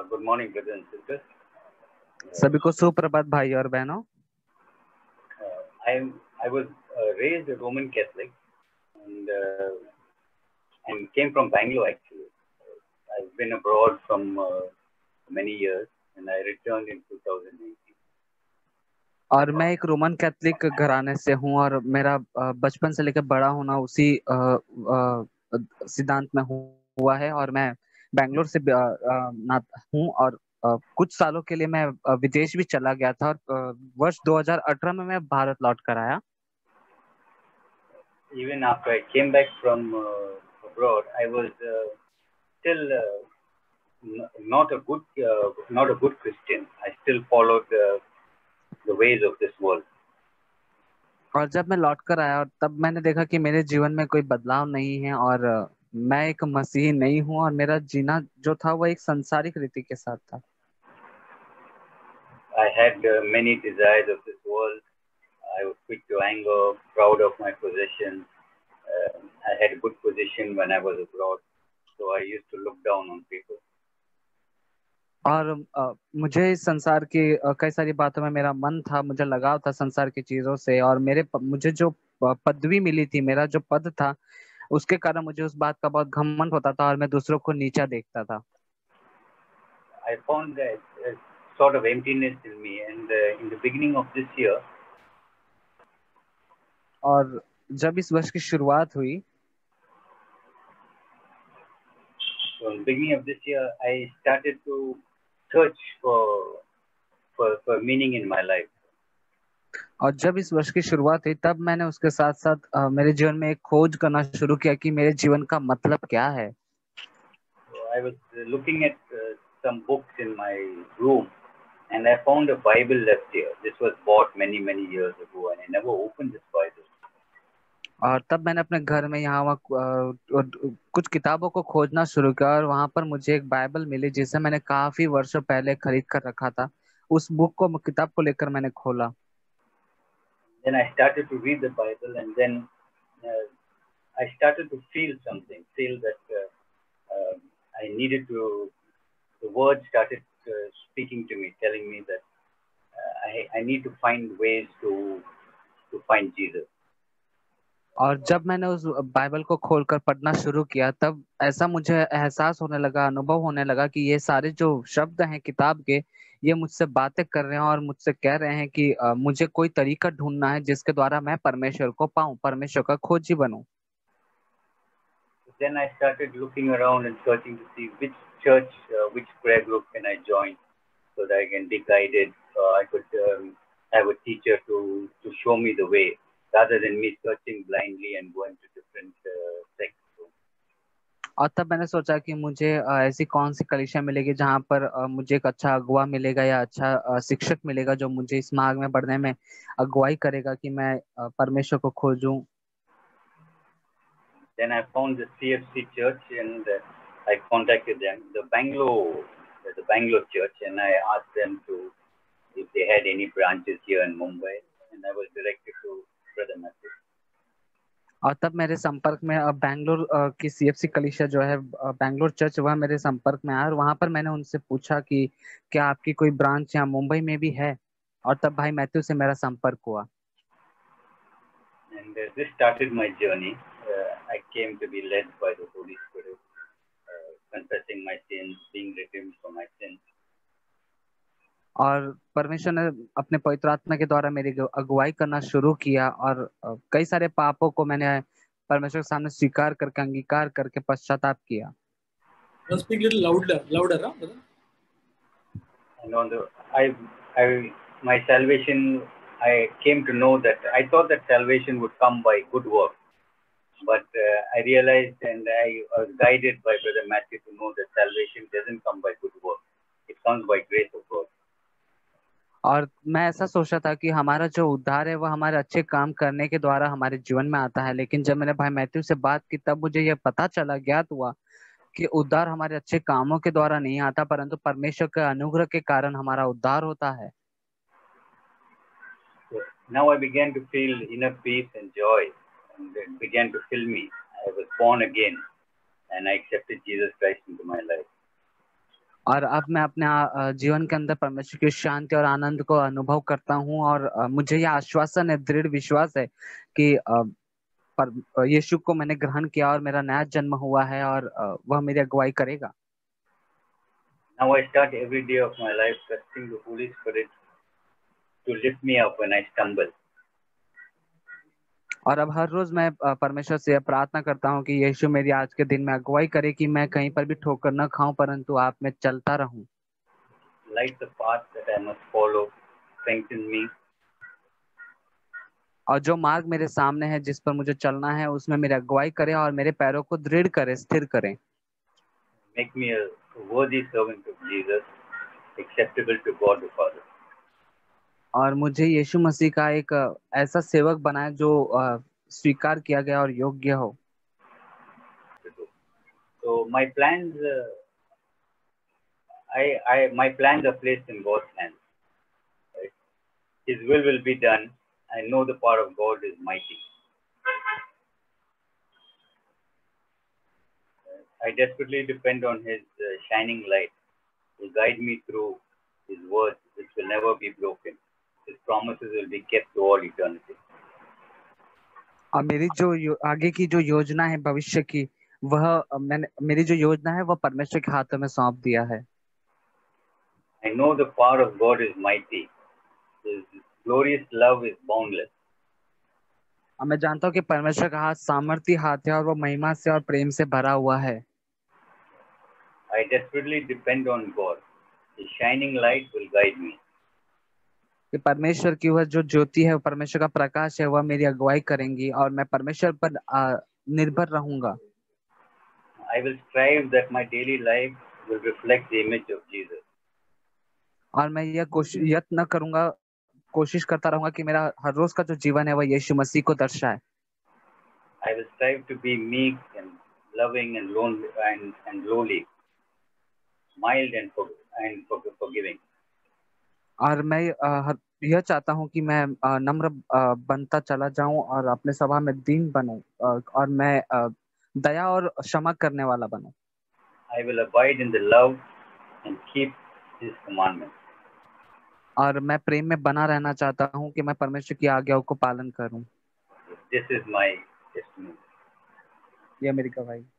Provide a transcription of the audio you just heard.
Good morning, brothers and sisters. सभी को सुप्रभात भाई और बहनों। I was raised a Roman Catholic and came from Bangalore actually. I've been abroad from many years and I returned in 2018. और मैं एक रोमन कैथलिक घराने से हूँ और मेरा बचपन से लेकर बड़ा होना उसी सिद्धांत में हुआ है। और मैं बैंगलोर से हूँ और कुछ सालों के लिए मैं विदेश भी चला गया था और वर्ष 2018 में मैं भारत लौट कर आया। Even after I came back from abroad, I was still not a good Christian. I still followed the ways of this world. और जब मैं लौट कर आया तब मैंने देखा कि मेरे जीवन में कोई बदलाव नहीं है और मैं एक मसीही नहीं हूँ और मेरा जीना जो था वो एक सांसारिक रीति के साथ था। I had many desires of this world. I was quick to anger, proud of my possessions. I had a good position when I was abroad, so I used to look down on people. और मुझे इस संसार की कई सारी बातों में मेरा मन था, मुझे लगाव था संसार की चीजों से और मुझे जो पदवी मिली थी, मेरा जो पद था, उसके कारण मुझे उस बात का बहुत घमंड होता था और मैं दूसरों को नीचा देखता था। I found that sort of emptiness in me, and in the beginning of this year, और जब इस वर्ष की शुरुआत हुई, so in the beginning of this year, I started to search for meaning in my life. और जब इस वर्ष की शुरुआत हुई तब मैंने उसके साथ साथ मेरे जीवन में एक खोज करना शुरू किया कि मेरे जीवन का मतलब क्या है। So I was looking at some books in my room, and I found a Bible left here. This was bought many years ago, and I never opened this Bible. और तब मैंने अपने घर में यहाँ वहाँ कुछ किताबों को खोजना शुरू किया और वहां पर मुझे एक बाइबल मिली जिसे मैंने काफी वर्षों पहले खरीद कर रखा था। उस बुक को, किताब को लेकर मैंने खोला। Then I started to read the Bible, and then uh, I started to feel that I needed to. The word started speaking to me, telling me that I need to find ways to find Jesus. और जब मैंने उस Bible को खोलकर पढ़ना शुरू किया तब ऐसा मुझे एहसास होने लगा, अनुभव होने लगा कि ये सारे जो शब्द हैं किताब के, ये मुझसे बातें कर रहे हैं और मुझसे कह रहे हैं कि मुझे कोई तरीका ढूंढना है जिसके द्वारा मैं परमेश्वर को पाऊं, परमेश्वर का खोजी बनूं। Then I started looking around and searching to see which church, which prayer group can I join so that I can be guided. I could have a teacher to show me the way rather than me searching blindly and going to different sects. और तब मैंने सोचा कि मुझे ऐसी कौन सी कलीसिया मिलेगी जहाँ पर मुझे एक अच्छा अगुवा मिलेगा या अच्छा शिक्षक मिलेगा जो मुझे इस मार्ग में बढ़ने में अगुवाई करेगा कि मैं परमेश्वर को खोजूं। Then I found the CFC church and I contacted them, the Bangalore church, and I asked them if they had any branches here in Mumbai, and I was directed to Brother Matthew. और तब मेरे संपर्क में बैंगलोर की CFC कलीसिया जो है, Bangalore church, वह मेरे संपर्क में आया और वहां पर मैंने उनसे पूछा कि क्या आपकी कोई ब्रांच यहाँ मुंबई में भी है। और तब भाई मैथ्यू से मेरा संपर्क हुआ। And this started my journey. I came to be led by the Holy Spirit, confessing my sins, being redeemed from my sins. और परमेश्वर ने अपने पवित्र आत्मा के द्वारा मेरी अगुवाई करना शुरू किया और कई सारे पापों को मैंने परमेश्वर के सामने स्वीकार करके, अंगीकार करके पश्चाताप किया। Speak little louder, huh, brother? And my salvation, I came to know that I thought that salvation would come by good work, but I realized and I was guided by Brother Matthew to know that salvation doesn't come by good work; it comes by grace of God. और मैं ऐसा सोचा था कि हमारा जो उद्धार है वह हमारे अच्छे काम करने के द्वारा हमारे जीवन में आता है, लेकिन जब मैंने भाई मैथ्यू से बात की तब मुझे यह पता चला, ज्ञात हुआ कि उद्धार हमारे अच्छे कामों के द्वारा नहीं आता परंतु परमेश्वर के अनुग्रह के कारण हमारा उद्धार होता है। So now I began to feel inner peace and joy, and it began to fill me. I was born again, and I accepted Jesus Christ into my life. और अब मैं अपने जीवन के अंदर परमेश्वर की शांति और आनंद को अनुभव करता हूँ, और मुझे यह आश्वासन है, दृढ़ विश्वास है कि पर यीशु को मैंने ग्रहण किया और मेरा नया जन्म हुआ है, और वह मेरी अगुवाई करेगा। Now I start every day of my life trusting the Holy Spirit to lift me up when I stumble. और अब हर रोज मैं परमेश्वर से यह प्रार्थना करता हूँ कि यीशु मेरी आज के दिन में अगुवाई करे कि मैं कहीं पर भी ठोकर न खाऊं, परंतु आप में चलता रहूं। Light the path that I must follow, strengthen me, और जो मार्ग मेरे सामने है, जिस पर मुझे चलना है, उसमें मेरी अगुवाई करे और मेरे पैरों को दृढ़ करे, स्थिर करे। make me a worthy servant of Jesus, acceptable to God the Father. और मुझे यीशु मसीह का एक ऐसा सेवक बनाए जो स्वीकार किया गया और योग्य हो। So my plans, my plans are placed in God's hands. Right? His will be done. I know the power of God is mighty. I desperately depend on His shining light to guide me through His words, which will never be broken. His promises will be kept to all eternity. और मेरी जो आगे की जो योजना है भविष्य की, मेरी जो योजना है वह परमेश्वर के हाथों में सौंप दिया है। I know the power of God is mighty. His glorious love is boundless. और मैं जानता हूँ कि परमेश्वर का हाथ सामर्थी हाथ है और वो महिमा से और प्रेम से भरा हुआ है। I desperately depend on God. His shining light will guide me. कि परमेश्वर की वह जो ज्योति है, परमेश्वर का प्रकाश है, वह मेरी अगुवाई करेंगी और मैं परमेश्वर पर निर्भर रहूंगा। I will strive that my daily life will reflect the image of Jesus. और मैं यह यत्न करूंगा, कोशिश करता रहूंगा कि मेरा हर रोज का जो जीवन है वह यीशु मसीह को दर्शाए। I will strive to be meek and loving and lonely and lowly, mild and forgiving. और मैं यह चाहता हूँ कि मैं नम्र बनता चला जाऊं और अपने सभा में दीन बनूं, और मैं दया और क्षमा करने वाला बनूं। I will abide in the love and keep His commandments. और मैं प्रेम में बना रहना चाहता हूँ कि मैं परमेश्वर की आज्ञाओं को पालन करूं। This is my testimony. यह मेरी गवाही।